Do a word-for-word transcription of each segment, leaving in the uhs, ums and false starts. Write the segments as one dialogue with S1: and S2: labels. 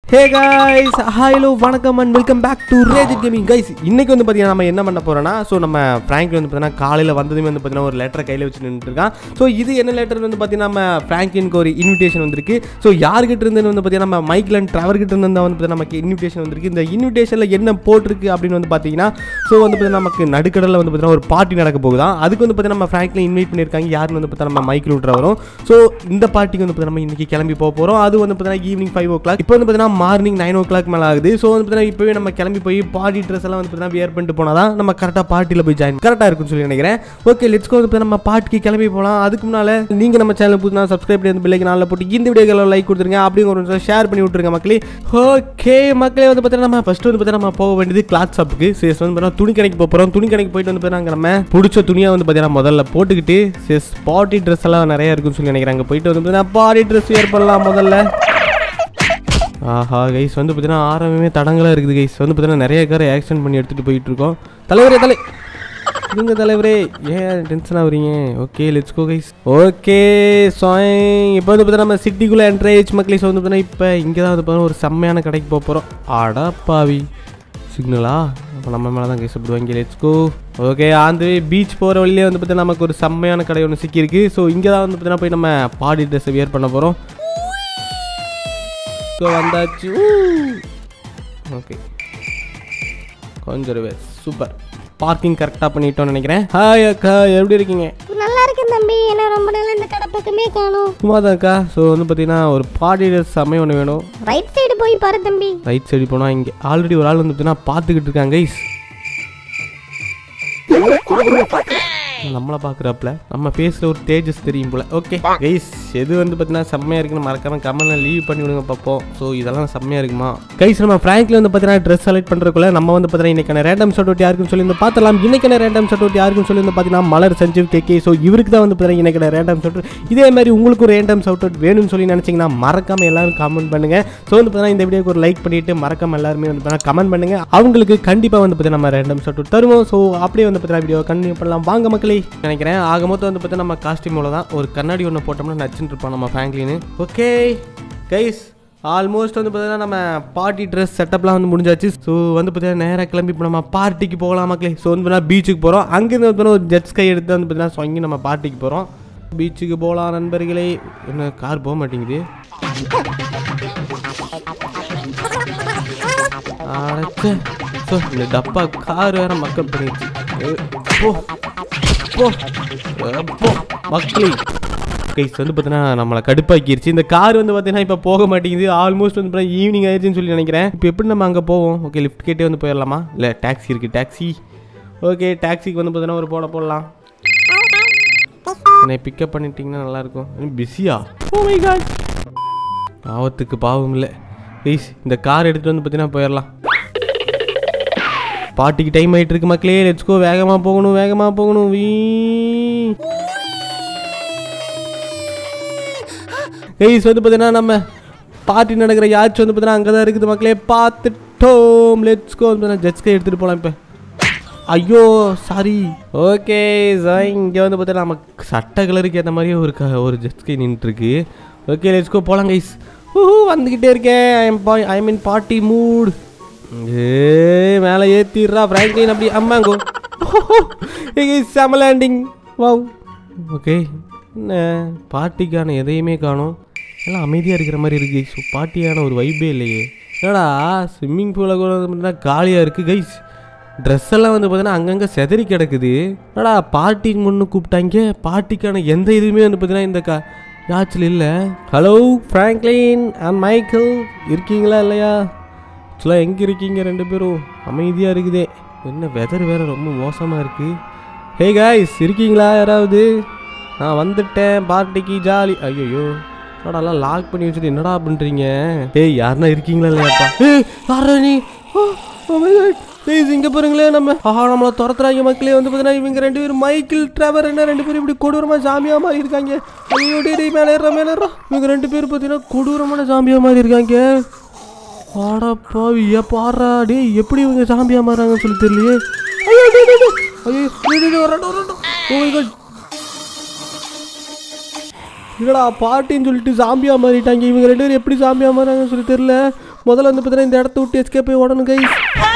S1: Hey guys, hello, வணக்கம் and welcome back to Rage Gaming guys. இன்னைக்கு வந்து பாத்தீங்கன்னா நம்ம என்ன பண்ண போறோம்னா சோ நம்ம பிராங்க் வந்து பாத்தீங்கன்னா காலையில வந்ததுமே வந்து பாத்தீங்கன்னா ஒரு லெட்டர் கையில வச்சு நின்னுட்டு இருக்கான். சோ இது என்ன லெட்டர் வந்து பாத்தீங்கன்னா நம்ம பிராங்கினுக்கு ஒரு இன்விடேஷன் வந்திருக்கு. சோ யார் கிட்ட இருந்து வந்து பாத்தீங்கன்னா நம்ம மைக்கேல் அண்ட் ட்ரெவர் கிட்ட இருந்து வந்து பாத்தீங்கன்னா நமக்கு இன்விடேஷன் வந்திருக்கு. இந்த இன்விடேஷன்ல என்ன போட்டுருக்கு அப்படின்னு வந்து பாத்தீங்கன்னா சோ வந்து பாத்தீங்கன்னா நமக்கு நடுக்கடல்ல வந்து பாத்தீங்கன்னா ஒரு பார்ட்டி நடக்க போகுதா. அதுக்கு வந்து பாத்தீங்கன்னா நம்ம பிராங்க்ல இன்வைட் பண்ணிருக்காங்க. யாருன்னு வந்து பாத்தீங்கன்னா நம்ம மைக்கேல் ட்ரெவரும். சோ இந்த பார்ட்டிக்கு வந்து பாத்தீங்கன்னா நம்ம இன்னைக்கு கிளம்பி போக போறோம். அது வந்து பாத்தீங்கன்னா ஈவினிங் five o'clock. இப்போ வந்து பாத்தீங்கன்னா மார்னிங் nine o'clock மேல ஆகுது. சோ வந்து பாத்தீங்கன்னா இப்பவே நம்ம கிளம்பி போய் பார்ட்டி Dress எல்லாம் வந்து பாத்தீங்கன்னா வியர் பண்ணிட்டு போனாதான் நம்ம கரெக்ட்டா பார்ட்டில போய் ஜாயின் கரெக்ட்டா இருக்கும்னு சொல்லி நினைக்கிறேன். Okay let's go. வந்து நம்ம பார்ட்டிக்கு கிளம்பி போலாம். அதுக்கு முன்னால நீங்க நம்ம சேனல் புதுசா சப்ஸ்கிரைப் பண்ணி பெல் ஐகான் ஆல்ல போட்டு இந்த வீடியோக்கு லைக் கொடுத்துருங்க. அப்படியே ஒரு நிமிஷம் ஷேர் பண்ணி விட்டுருங்க மக்களே. ஓகே மக்களே வந்து பாத்தீங்கன்னா நம்ம ஃபர்ஸ்ட் வந்து பாத்தீங்கன்னா நம்ம போக வேண்டியது கிளாத் ஷாப்புக்கு. சேஸ் வந்து பாத்தீங்கன்னா துணி கடைக்கு போக போறோம். துணி கடைக்கு போயிட்டு வந்து பாத்தீங்கன்னா நம்ம பிடிச்ச துணியா வந்து பாத்தீங்கன்னா முதல்ல போட்டுக்கிட்டு சேஸ் பார்ட்டி Dress எல்லாம் நிறைய இருக்குன்னு சொல்லி நினைக்கிறாங்க. போயிட்டு வந்து பாத்தீங்கன்னா பார்ட்டி Dress வியர் பண்ணலாம் முதல்ல. ஆஹா கைஸ் வந்து பார்த்தீங்கன்னா ஆரம்பமே தடங்களாக இருக்குது. கைஸ் வந்து பார்த்தீங்கன்னா நிறைய காரை ஆக்சிடென்ட் பண்ணி எடுத்துகிட்டு போயிட்டு இருக்கோம். தலைவரே தலை இருங்க தலைவரே, ஏன் டென்ஷன் ஆகுறீங்க? Okay let's go guys. Okay சாய் இப்போ வந்து பார்த்தீங்கன்னா நம்ம சிட்டிக்குள்ளே என்ட்ரேஜ் மக்களே. வந்து பார்த்தீங்கன்னா இப்போ இங்கே தான் வந்து பார்த்தீங்கன்னா ஒரு செம்மையான கடைக்கு போக போகிறோம். ஆடா பாவி சிக்னலா அப்போ நம்ம மேலே தான் கைஸ் சாப்பிடுவாங்க. Let's go. ஓகே அந்த பீச் போகிற வழியிலே வந்து பார்த்தீங்கன்னா நமக்கு ஒரு செம்மையான கடை ஒன்று சிக்கியிருக்கு. ஸோ இங்கே தான் வந்து பார்த்தீங்கன்னா போய் நம்ம பார்ட்டி ட்ரெஸ்ஸை வியர் பண்ண போகிறோம். வந்தாச்சு. ஓகே கொஞ்சம் சூப்பர் பார்க்கிங் கரெக்டாக பண்ணிட்டோம்னு நினைக்கிறேன். ஹாய் அக்கா, எப்படி இருக்கீங்க?
S2: நல்லா இருக்கேன் தம்பி. என்ன ரொம்ப நாள் இந்த கடை பக்கமே காணோம்.
S1: சும்மா தான் அக்கா. ஸோ வந்து பார்த்தீங்கன்னா ஒரு பார்ட்டி Dress சமையல் ஒன்று வேணும்.
S2: ரைட் சைடு போய் பாரு தம்பி.
S1: ரைட் சைடு போனால் இங்கே ஆல்ரெடி ஒரு ஆள் வந்து பார்த்தீங்கன்னா பார்த்துக்கிட்டு இருக்காங்க கைஸ். நம்மளை பார்க்குறாப்புல நம்ம ஃபேஸில் ஒரு தேஜஸ் தெரியும் போல. ஓகே கைஸ் எது வந்து பார்த்தீங்கன்னா செம்மையாக இருக்குன்னு மறக்காம கமெண்ட்டில் லீவ் பண்ணி விடுங்க பார்ப்போம். ஸோ இதெல்லாம் செம்மையாக இருக்குமா கைஸ்? நம்ம ஃப்ராங்க்ல வந்து பார்த்தீங்கன்னா ட்ரெஸ் செலக்ட் பண்ணுறதுக்குள்ள நம்ம வந்து பார்த்தீங்கன்னா இன்னைக்கான ரேண்டம் ஷாட் அவுட் யாருக்குன்னு சொல்லி வந்து பார்த்தலாம். இன்னைக்கான ரேண்டம் ஷாட் அவுட் யாருக்குன்னு சொல்லி வந்து பார்த்தீங்கன்னா மலர் சஞ்சீவ் கேகே. ஸோ இவருக்கு தான் வந்து பார்த்தீங்கன்னா இன்னைக்கான ரேண்டம் ஷாட் அவுட். இதே மாதிரி உங்களுக்கு ஒரு ரேண்டம் ஷாட் அவுட் வேணும்னு சொல்லி நினச்சிங்கன்னா மறக்காம எல்லாரும் கமெண்ட் பண்ணுங்க. ஸோ வந்து பார்த்தீங்கன்னா இந்த வீடியோக்கு ஒரு லைக் பண்ணிட்டு மறக்காம எல்லாருமே வந்து பார்த்தீங்கன்னா கமெண்ட் பண்ணுங்க. அவங்களுக்கு கண்டிப்பாக வந்து பார்த்தீங்கன்னா நம்ம ரேண்டம் ஷாட் அவுட் தருவோம். ஸோ அப்படியே வந்து பார்த்தீங்கன்னா வீடியோ கண்டினியூ பண்ணலாம் வாங்க மக்களே. நினைக்கிறேன் ஆக மொத்தம் வந்து பார்த்தீங்கன்னா நம்ம காஸ்டியூமோட தான் ஒரு கண்ணாடி ஒன்று போட்டோம்னா நச்சுன்னு இருப்போம் நம்ம ஃபேங்க்லின்னு. ஓகே கைஸ் ஆல்மோஸ்ட் வந்து பார்த்தீங்கன்னா நம்ம பார்ட்டி ட்ரெஸ் செட்டப்லாம் வந்து முடிஞ்சாச்சு. ஸோ வந்து பார்த்தீங்கன்னா நேராக கிளம்பி இப்போ நம்ம பார்ட்டிக்கு போகலாம் மக்களே. ஸோ வந்து பார்த்தீங்கன்னா பீச்சுக்கு போகிறோம். அங்கேருந்து வந்து ஒரு ஜெட் ஸ்கை எடுத்து வந்து பார்த்தீங்கன்னா சொங்கி நம்ம பார்ட்டிக்கு போகிறோம். பீச்சுக்கு போகலாம் நண்பர்களே. என்ன கார் போக மாட்டேங்குது? அடைச்சே. ஸோ இந்த டப்பா கார் வேறு மக்கள் பண்ணிடுச்சு. போ போ போ மக்களே. கைஸ் வந்து பார்த்தீங்கன்னா நம்மளை கடுப்பாக்கிடுச்சு. இந்த கார் வந்து பார்த்தீங்கன்னா இப்போ போக மாட்டேங்குது. ஆல்மோஸ்ட் வந்து பார்த்தீங்கன்னா ஈவினிங் ஆயிடுச்சுன்னு சொல்லி நினைக்கிறேன். இப்போ எப்படி நம்ம அங்கே போவோம்? ஓகே லிஃப்ட் கேட்டே வந்து போயிடலாமா? இல்லை டாக்ஸி இருக்குது டாக்ஸி. ஓகே டாக்ஸிக்கு வந்து பார்த்தீங்கன்னா ஒரு போட போடலாம். என்னை பிக்கப் பண்ணிட்டீங்கன்னா நல்லாயிருக்கும். பிஸியா? ஓ மை காட், ஆபத்துக்கு பாவம் இல்லை. கைஸ் இந்த கார் எடுத்துகிட்டு வந்து பார்த்தீங்கன்னா போயிடலாம். பார்ட்டிக்கு டைம் ஆகிட்டு இருக்கு மக்களே. Let's go. வேகமாக போகணும் வேகமாக போகணும். வீ கைஸ் வந்து பார்த்தீங்கன்னா நம்ம பார்ட்டி நடக்கிற யாச்சும் வந்து பார்த்தீங்கன்னா அங்கே தான் இருக்குது மக்களே. பார்த்துட்டோம். Let's go. ஜெட் ஸ்கை எடுத்துகிட்டு போகலாம் இப்போ. ஐயோ சாரி. ஓகே சார் இங்கே வந்து பார்த்தீங்கன்னா நம்ம சட்டை கலருக்கு ஏற்ற மாதிரியே ஒரு க ஒரு ஜெட் ஸ்கை நின்றுட்டுருக்கு. ஓகே லெட்ஸ் கோ போகலாம் கைஸ். ஊ வந்துக்கிட்டே இருக்கேன். ஐ எம் பா ஐ மீன் பார்ட்டி மூட். ஏ மேலே ஏற்றிடுறா ஃப்ராங்க்லின் அப்படி அம்மாங்கோ. செம லேண்டிங். வாவ். ஓகே என்ன பார்ட்டிக்கான எதையுமே காணும். எல்லாம் அமைதியாக இருக்கிற மாதிரி இருக்குது. ஸோ பார்ட்டியான ஒரு வைப்பே இல்லையே. என்னடா ஸ்விம்மிங் பூலில் கூட வந்து காலியாக இருக்குது கைஸ். ட்ரெஸ் எல்லாம் வந்து பார்த்தீங்கன்னா அங்கங்கே செதறி கிடக்குது. என்னடா பார்ட்டி முன்னு கூப்பிட்டாங்க. பார்ட்டிக்கான எந்த இதுவுமே வந்து பார்த்தீங்கன்னா இந்த கா யாச்சில் இல்லை. ஹலோ ஃப்ராங்க்லின் அண்ட் மைக்கேல் இருக்கீங்களா இல்லையா? ஆக்சுவலாக எங்கே இருக்கீங்க ரெண்டு பேரும்? அமைதியாக இருக்குதே. என்ன வெதர் வேறு ரொம்ப மோசமாக இருக்குது. ஹே காய்ஸ் இருக்கீங்களா யாராவது? நான் வந்துட்டேன் பார்ட்டிக்கு ஜாலி. ஐயோ என்னடாலாம் லாக் பண்ணி வச்சுட்டு என்னடா பண்ணுறீங்க? ஏய் யாருன்னா இருக்கீங்களா இல்லையாப்பா? ஏய் யாரா நீ? ப்ளீஸ் இங்கே பாருங்களேன். நம்ம ஆஹா நம்மளை துரத்துறாங்க மக்களே. வந்து பார்த்தீங்கன்னா இவங்க ரெண்டு பேரும் மைக்கேல் ட்ரெவர் என்ன ரெண்டு பேரும் இப்படி கொடூரமாக ஜாம்பியாக மாதிரி இருக்காங்க. ஐயோ டே மேலே ஏறா மேலே ஏறா. இவங்க ரெண்டு பேரும் பார்த்தீங்கன்னா கொடூரமான ஜாம்பியாக மாதிரி இருக்காங்க. ஆடாப்பா ஏ பாடுறா டே எப்படி இவங்க சாம்பியா மாறாங்கன்னு சொல்லி தெரியலையே. இல்லடா பாட்டின்னு சொல்லிட்டு சாம்பியா மாறிட்டாங்க. இவங்க ரெண்டு பேரும் எப்படி சாம்பியா மாறாங்கன்னு சொல்லி தெரியல. முதல்ல வந்து பார்த்தீங்கன்னா இந்த இடத்த விட்டு எஸ்கேப் போய் ஓடணும் கைஸ்.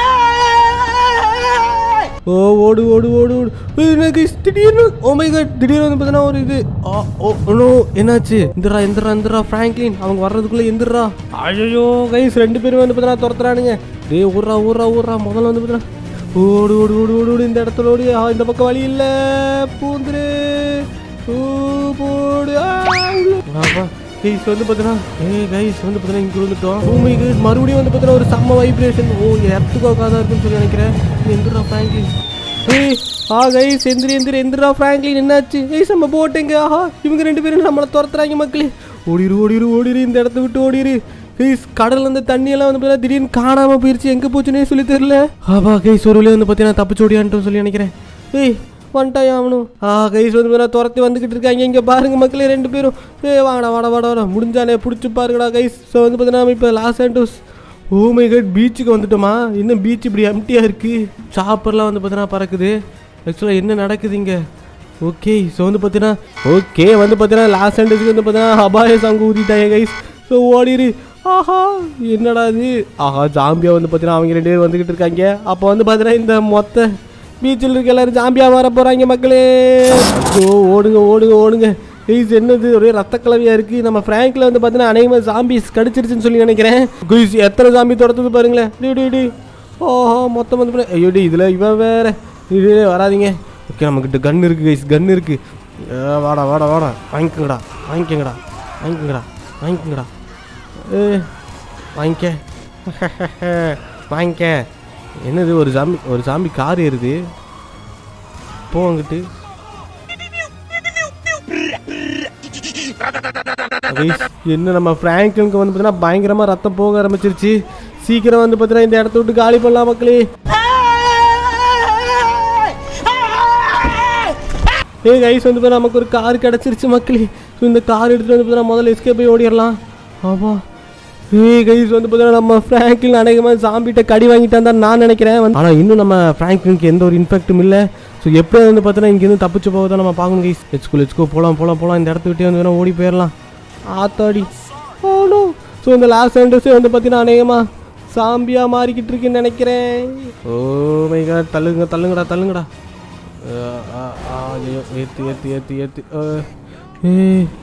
S1: ஓ ஓடு ஓடு ஓடு ஓடு திடீர்னு ஓ மை காட் திடீர்னு வந்து பார்த்தீங்கன்னா ஒரு இது ஓ என்னாச்சு? எந்திரா எந்திரா எந்திரா ஃப்ராங்க்லின் அவங்க வர்றதுக்குள்ளே எந்திரா. ஐயோ கைஸ் ரெண்டு பேரும் வந்து பார்த்தீங்கன்னா துரத்துறானுங்க. டே ஊர்றா ஊர்றா ஊர்றா முதல்ல வந்து பார்த்தீங்கன்னா ஓடு ஓடு ஓடு ஓடு ஓடு இந்த இடத்துல ஓடி. இந்த பக்கம் வழி இல்லை பூந்துரு ஓ போடு. கைஸ் வந்து பார்த்தீங்கன்னா ஏ கைஸ் வந்து பார்த்தீங்கன்னா இங்கே வந்துட்டோம். ஓ மை காட் மறுபடியும் வந்து பார்த்தீங்கன்னா ஒரு செம்ம வைப்ரேஷன். ஓ இடத்துக்காக இருக்குன்னு சொல்லி நினைக்கிறேன். எந்திரா ஃப்ராங்க்லின். ஏய் ஆ கைஸ் எந்திரி எந்திரி எந்திரா ஃப்ராங்க்லின் என்னாச்சு? கைஸ் நம்ம போட்டேங்க. ஆஹா இவங்க ரெண்டு பேரும் நம்மளை துரத்துறாங்க மக்களே. ஓடிரு ஓடிரு ஓடிரு இந்த இடத்த விட்டு ஓடிரு. கைஸ் கடல்ல இருந்து தண்ணியெல்லாம் வந்து பார்த்தீங்கன்னா திடீர்னு காணாமல் போயிடுச்சு. எங்கே போச்சுன்னே சொல்லி தெரியல. ஆபா கைஸ் ஒரு வழியாக வந்து பார்த்தீங்கன்னா தப்பிச்சு ஓடியான்ட்டு சொல்லி நினைக்கிறேன். ஏய் வந்துட்டாய் ஆகணும். ஆ கைஸ் வந்து பார்த்தீங்கன்னா துரத்தி வந்துக்கிட்டு இருக்காங்க. இங்கே பாருங்க மக்களே ரெண்டு பேரும். ஏ வாடா வாடா வாடா வாடா முடிஞ்சாலே பிடிச்சி பாருங்கடா கைஸ். ஸோ வந்து பார்த்தீங்கன்னா இப்போ Los Santos oh my god பீச்சுக்கு வந்துட்டோமா? இன்னும் பீச் இப்படி எம்டியாக இருக்குது. சாப்பர்லாம் வந்து பார்த்தீங்கன்னா பறக்குது. ஆக்சுவலாக என்ன நடக்குது இங்கே? ஓகே ஸோ வந்து பார்த்தீங்கன்னா ஓகே வந்து பார்த்தீங்கன்னா லாஸ் சாண்டோஸ்க்கு வந்து பார்த்தீங்கன்னா அபாய சாங்கு ஊதிட்டாங்க கைஸ். ஸோ ஓடிரு. ஆஹா என்னடா இது? ஆஹா ஜாம்பியா வந்து பார்த்தீங்கன்னா அவங்க ரெண்டு பேரும் வந்துக்கிட்டு இருக்காங்க. அப்போ வந்து பார்த்தீங்கன்னா இந்த மொத்த பீச்சில் இருக்க எல்லாரும் ஜாம்பியா வர போகிறாங்க மக்களே. ஓ ஓடுங்க ஓடுங்க ஓடுங்க. கைஸ் என்னது ஒரே ரத்த கலவையாக இருக்குது. நம்ம ஃப்ராங்க்ல வந்து பார்த்தீங்கன்னா அநேகமாக ஜாம்பிஸ் கடிச்சிருச்சுன்னு சொல்லி நினைக்கிறேன். கைஸ் எத்தனை ஜாம்பி துரத்துது பாருங்களேன். டி டி டி ஓஹோ மொத்தம் வந்து ஐயோ டி இதில் இவன் வேறு இது வராதிங்க. ஓகே நம்மக்கிட்ட கன் இருக்குது கைஸ் கன் இருக்குது. வாடா வாடா வாடா வாங்கிக்கங்கடா வாங்கிக்கங்கடா வாங்கிக்கங்கடா வாங்கிக்கங்கடா ஏ வாங்கிக்க வாங்கிக்க. என்னது ஒரு ஜாம்பி ஒரு ஜாம்பி கார் ஏறுது போங்கிட்டு. என்ன நம்ம ஃப்ராங்க்லினுக்கு வந்து பார்த்தீங்கன்னா பயங்கரமாக ரத்தம் போக ஆரம்பிச்சிருச்சு. சீக்கிரம் வந்து பார்த்தீங்கன்னா இந்த இடத்த விட்டு காலி பண்ணலாம் மக்களே. ஏ கைஸ் வந்து பார்த்தா நமக்கு ஒரு கார் கிடச்சிருச்சு மக்களே. ஸோ இந்த கார் எடுத்துகிட்டு வந்து பார்த்தீங்கன்னா முதல்ல எஸ்கேப் போய் ஓடிடலாம். ஆமா ஏ கைஸ் வந்து பார்த்தீங்கன்னா நம்ம ஃப்ராங்க்லின் அநேகமாக ஜாம்பிட்ட கடி வாங்கிட்டான் தான் நான் நினைக்கிறேன். ஆனால் இன்னும் நம்ம ஃப்ராங்க்லினுக்கு எந்த ஒரு இன்ஃபெக்டும் இல்லை. ஸோ எப்படி வந்து பார்த்தீங்கன்னா இங்கேருந்து தப்பிச்சு போவதை நம்ம பார்க்கணும் கைஸ். லெட்ஸ்கோ லெட்ஸ்கோ போகலாம் போகலாம் போகலாம் இந்த இடத்த விட்டே வந்து ஓடி போயிடலாம். ஆத்தாடி ஓனோ. ஸோ இந்த லாஸ் சாண்டோஸே வந்து பார்த்தீங்கன்னா அநேகமாக சாம்பியாக மாறிக்கிட்டு இருக்குன்னு நினைக்கிறேன். ஓ மை காட் தள்ளுங்க தள்ளுங்கடா தள்ளுங்கடா. ஏற்று ஏற்று ஏற்று ஏற்று ஏ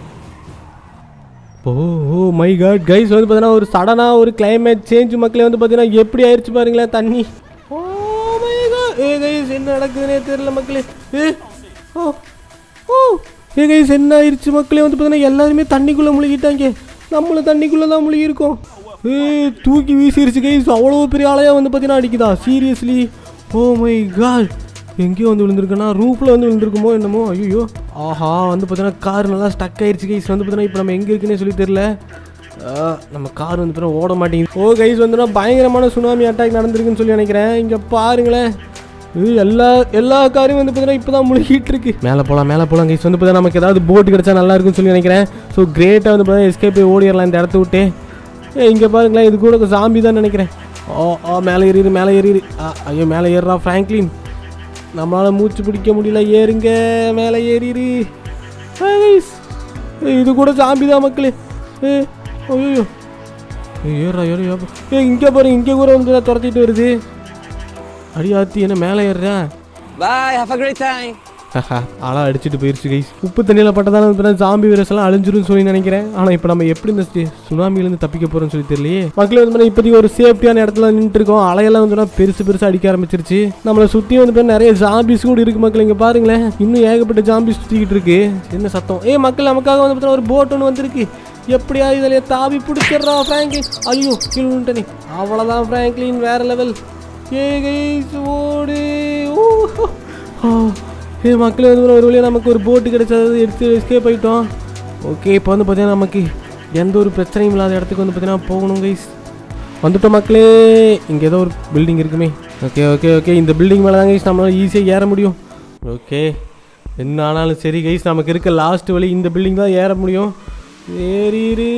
S1: oh oh my god guys வந்து பார்த்தீங்கன்னா ஒரு சடனாக ஒரு கிளைமேட் சேஞ்ச் மக்களே வந்து பார்த்தீங்கன்னா எப்படி ஆயிடுச்சு பாருங்களேன் தண்ணி. ஓ மை காட் ஏ கைஸ் என்ன நடக்குதுன்னே தெரியல மக்களே. ஏ ஓ ஓ ஏ கைஸ் என்ன ஆயிடுச்சு மக்களே வந்து பார்த்தீங்கன்னா எல்லாருமே தண்ணிக்குள்ளே முழுகிட்டாங்க. நம்மளும் தண்ணிக்குள்ளே தான் முழுகிருக்கோம். ஏ தூக்கி வீசிருச்சு கைஸ். அவ்வளோ பெரிய ஆளையாக வந்து பார்த்தீங்கன்னா அடிக்குதா சீரியஸ்லி? ஓ மை காட் எங்கேயோ வந்து விழுந்திருக்குன்னா ரூஃபில் வந்து விழுந்திருக்குமோ என்னமோ. ஐயோ ஆஹா வந்து பார்த்தீங்கன்னா கார் நல்லா ஸ்டக் ஆயிடுச்சு கைஸ். வந்து பார்த்தீங்கன்னா இப்போ நம்ம எங்கே இருக்குன்னே சொல்லி தெரியல. நம்ம கார் வந்து பார்த்தீங்கன்னா ஓட மாட்டேங்குது. ஓ கைஸ் வந்துன்னா பயங்கரமான சுனாமி அட்டாக் நடந்திருக்குன்னு சொல்லி நினைக்கிறேன். இங்கே பாருங்களேன் எல்லா எல்லா காரையும் வந்து பார்த்தீங்கன்னா இப்போ தான் முழுகிட்டு இருக்கு. மேலே போகலாம் மேலே போகலாம் கைஸ். வந்து பார்த்தீங்கன்னா நமக்கு ஏதாவது போட்டு கிடச்சா நல்லா இருக்குன்னு சொல்லி நினைக்கிறேன். ஸோ கிரேட்டாக வந்து பார்த்தீங்கன்னா எஸ்கேப் போய் ஓடிடலாம் இந்த இடத்த விட்டு. ஏ இங்கே பாருங்களேன் இது கூட சாம்பி தான் நினைக்கிறேன். ஓ ஓ மேலே ஏறிடு மேலே ஏறிடு. ஐயோ மேலே ஏறுறா ஃப்ராங்க்லின். நம்மளால் மூச்சு பிடிக்க முடியல. ஏறுங்க மேலே ஏறிடு. இது கூட சாம்பி தான் மக்களே. ஏ ஐயோ ஏறா ஏறா ஏ இங்கே பாருங்க இங்கே கூட வந்து துரத்திட்டு வருது. அடியாத்தி என்ன மேலே ஏறுறேன்.
S3: Bye, have a great time.
S1: ஆளாக அடிச்சுட்டு போயிடுச்சு கைஸ். உப்பு தண்ணியில் பட்டதான ஜாம்பி வைரஸ் எல்லாம் அழிஞ்சிரும்னு சொல்லி நினைக்கிறேன். ஆனால் இப்போ நம்ம எப்படி இந்த சுனாமிலேருந்து தப்பிக்க போகிறோம்னு சொல்லி தெரியலையே. மக்களே வந்து இப்போதைக்கு ஒரு சேஃப்டியான இடத்துல நின்றுட்டு இருக்கோம். அலையெல்லாம் வந்து பெருசு பெருசாக அடிக்க ஆரம்பிச்சிருச்சு. நம்மளை சுற்றி வந்து நிறைய ஜாம்பிஸ் கூட இருக்குது மக்கள். இங்கே பாருங்களேன் இன்னும் ஏகப்பட்ட ஜாம்பிஸ் சுற்றிக்கிட்டு இருக்கு. என்ன சத்தம்? ஏ மக்கள் நமக்காக வந்து பார்த்தீங்கன்னா ஒரு போட் ஒன்று வந்திருக்கு. எப்படியா இதில் தாவி பிடிச்சிடுறா ஃப்ராங்க்லின். ஐயோ கீழே விட்டனே. அவ்வளோதான் ஃப்ராங்க்லின் வேற லெவல். ஏ கைஸ் ஓடு. ஓ ஏ மக்களே வந்து ஒரு வழியாக நமக்கு ஒரு போட்டு கிடைச்சது எடுத்து எஸ்கேப் ஆகிட்டோம். ஓகே இப்போ வந்து பார்த்தீங்கன்னா நமக்கு எந்த ஒரு பிரச்சனையும் இல்லாத இடத்துக்கு வந்து பார்த்தீங்கன்னா போகணும் கைஸ். வந்துட்டோம் மக்களே. இங்கே ஏதோ ஒரு பில்டிங் இருக்குமே. ஓகே ஓகே ஓகே இந்த பில்டிங் மேலே தான் கைஸ் நம்மளால் ஈஸியாக ஏற முடியும். ஓகே என்ன ஆனாலும் சரி கைஸ் நமக்கு இருக்க லாஸ்ட் வழி இந்த பில்டிங் தான் ஏற முடியும். ஏறிரு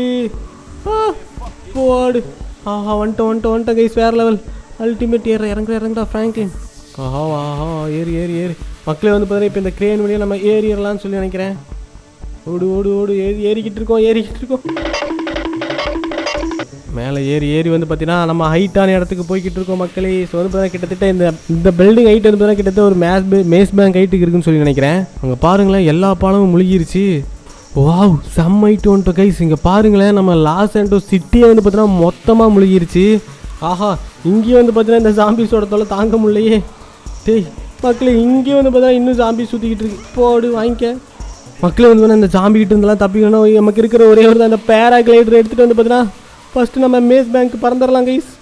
S1: போடு. ஆஹா வந்துட்டோம் வந்துட்டோம் வந்துட்டோம் கைஸ் வேறு லெவல் அல்டிமேட். ஏற இறங்குற இறங்குடா ஃப்ராங்க்லின். ஆஹா ஆஹா ஏறி ஏறி ஏறி மக்களே வந்து பார்த்தீங்கன்னா இப்போ இந்த கிரேன் வழியாக நம்ம ஏறிடலாம்னு சொல்லி நினைக்கிறேன். ஓடு ஓடு ஓடு ஏறி ஏறிக்கிட்டு இருக்கோம் ஏறிக்கிட்டு இருக்கோம். மேலே ஏறி ஏறி வந்து பார்த்தீங்கன்னா நம்ம ஹைட்டான இடத்துக்கு போய்கிட்டு இருக்கோம் மக்களே. ஸோ வந்து பார்த்தீங்கன்னா கிட்டத்தட்ட இந்த இந்த பில்டிங் ஹைட் வந்து பார்த்தீங்கன்னா கிட்டத்தட்ட ஒரு மேஸ் மேஸ் பேங்க் ஹைட்டுக்கு இருக்குன்னு சொல்லி நினைக்கிறேன். அங்கே பாருங்களேன் எல்லா பாலமும் முழுகிருச்சு. வாவ் செம்ம ஹைட்டு வந்துட்டோம் கைஸ். இங்கே பாருங்களேன் நம்ம லாஸ் சாண்டோஸ் சிட்டியை வந்து பார்த்தீங்கன்னா மொத்தமாக முழுகிருச்சு. ஆஹா இங்கேயும் வந்து பார்த்தீங்கன்னா இந்த ஜாம்பிஸோட தொலை தாங்க முடியலையே. டேய் மக்களே இங்கேயும் வந்து பார்த்தீங்கன்னா இன்னும் ஜாம்பி சுற்றிக்கிட்டு இருக்கு. போடு வாங்கிக்க மக்களே. வந்து பார்த்தீங்கன்னா இந்த ஜாம்பிக்கிட்ட இருந்தெல்லாம் தப்பிக்கணும். நமக்கு இருக்கிற ஒரே ஒரு தான் இந்த பேராகிளைடர் எடுத்துகிட்டு வந்து பார்த்தீங்கன்னா ஃபஸ்ட்டு நம்ம மேஸ் பேங்க் பறந்துடலாம் கைஸ்.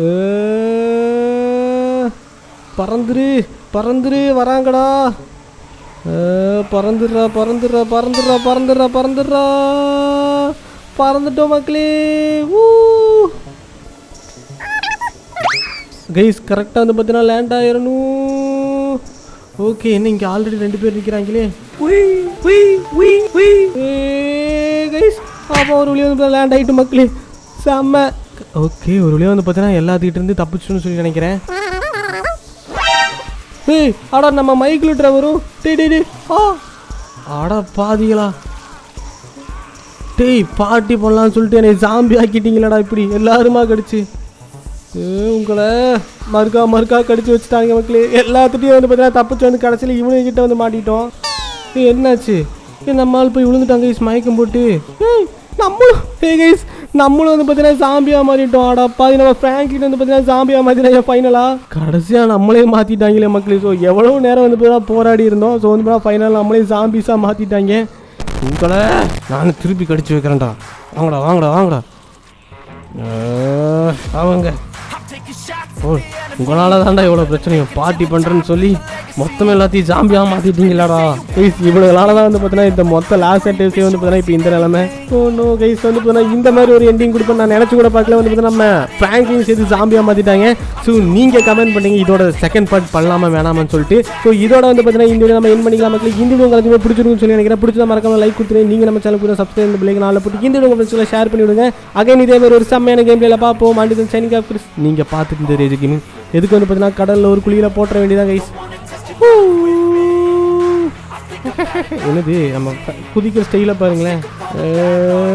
S1: பறந்துரு பறந்துரு வராங்கடா. பறந்துடுறா பறந்துடுறா பறந்துடுறா பறந்துடுறா பறந்துடுறா பறந்துட்டோம் மக்களே. ஊ கைஸ் கரெக்டாக வந்து பார்த்தீங்கன்னா லேண்ட் ஆயிடணும். ஓகே என்ன இங்கே ஆல்ரெடி ரெண்டு பேர் நிற்கிறாங்களே. கைஸ் அப்போ ஒரு வழியாக வந்து லேண்ட் ஆகிட்டு மக்களே செம்ம. ஓகே ஒரு வழியாக வந்து பார்த்தீங்கன்னா எல்லாத்துக்கிட்ட இருந்து தப்பிச்சுன்னு சொல்லி நினைக்கிறேன். ஏய் ஆடா நம்ம மைக்கில் ட்ரைவரும் டே டே டே ஆ ஆடா பாதிகளா. டேய் பார்ட்டி பண்ணலான்னு சொல்லிட்டு என்னை ஜாம்பி ஆக்கிட்டீங்களாடா இப்படி எல்லாருமா கடிச்சு. உங்களை மறுக்கா மறுக்கா கடிச்சு வச்சுட்டாங்க மக்களே. எல்லாத்துட்டையும் வந்து பார்த்தீங்கன்னா தப்பிச்சு வந்து கடைசியில் இவனுக்கிட்ட வந்து மாட்டிட்டோம். ஏய் என்னாச்சு நம்ம ஆள் போய் விழுந்துட்டாங்க கைஸ் மயக்கம் போட்டு. ஏய் நம்மளும் ஏ கைஸ் நம்மளும் வந்து பார்த்தீங்கன்னா ஜாம்பியாக மாறிட்டோம். ஆடா பாதி நம்ம ஃப்ராங்கிட்ட வந்து பார்த்தீங்கன்னா ஜாம்பியாக மாற்றிட்டாங்க ஃபைனலாக. கடைசியாக நம்மளே மாற்றிட்டாங்களே மக்களே. ஸோ எவ்வளோ நேரம் வந்து பார்த்தீங்கன்னா போராடி இருந்தோம். ஸோ வந்து பார்த்தீங்கன்னா ஃபைனலாக நம்மளே ஜாம்பிஸாக மாற்றிட்டாங்க. உங்களை நான் திருப்பி கடிச்சு வைக்கிறேன்டா. வாங்கடா வாங்கடா வாங்கடா அவங்க. ஓ உங்களால் தாண்டா இவ்வளோ பிரச்சனையும் பார்ட்டி பண்ணுறேன்னு சொல்லி மொத்தமாக எல்லாத்தையும் ஜாம்பியாக மாற்றிட்டீங்களாடா கைஸ். இவ்வளோனால தான் வந்து பார்த்தீங்கன்னா இந்த மொத்த லாஸ்ட் சென்டென்ஸே வந்து பார்த்தீங்கன்னா இப்போ இந்த நிலமை. ஸோ நோ கைஸ் வந்து பார்த்தீங்கன்னா இந்த மாதிரி ஒரு எண்டிங் கொடுப்பேன் நான் நினச்சி கூட பார்க்கல. வந்து பார்த்தீங்கன்னா நம்ம ஃப்ராங்க்லின் சேர்த்து ஜாம்பியாக மாற்றிட்டாங்க. ஸோ நீங்கள் கமெண்ட் பண்ணீங்க இதோட செகண்ட் பார்ட் பண்ணலாமா வேணாமான்னு சொல்லிட்டு. ஸோ இதோட வந்து பார்த்தீங்கன்னா இந்த வீடியோ நம்ம என் பண்ணிக்கலாம் மக்களுக்கு. இந்த வீடியோ உங்களுக்கு பிடிச்சிருக்குன்னு சொல்லி நினைக்கிறேன். பிடிச்சா மறக்காம லைக் கொடுத்துருங்க. நீங்கள் நம்ம சேனல் கூட சப்ஸ்கிரைப் பண்ணி பிள்ளைங்க நாளில் போட்டு இந்த வீடியோ ஃப்ரெண்ட்ஸ்ல ஷேர் பண்ணி விடுங்க. அகைன் இதே மாதிரி ஒரு செம்மையான கேம் பிளேல பார்ப்போம். And signing off Chris. நீங்கள் பார்த்துட்டு இந்த ரேஜ் கேமிங் எதுக்கு வந்து பார்த்தீங்கன்னா கடலில் ஒரு குழியில் போட்டுற வேண்டியதான் கைஸ். என்னது நம்ம குதிக்கிற ஸ்டைலை பாருங்களேன்.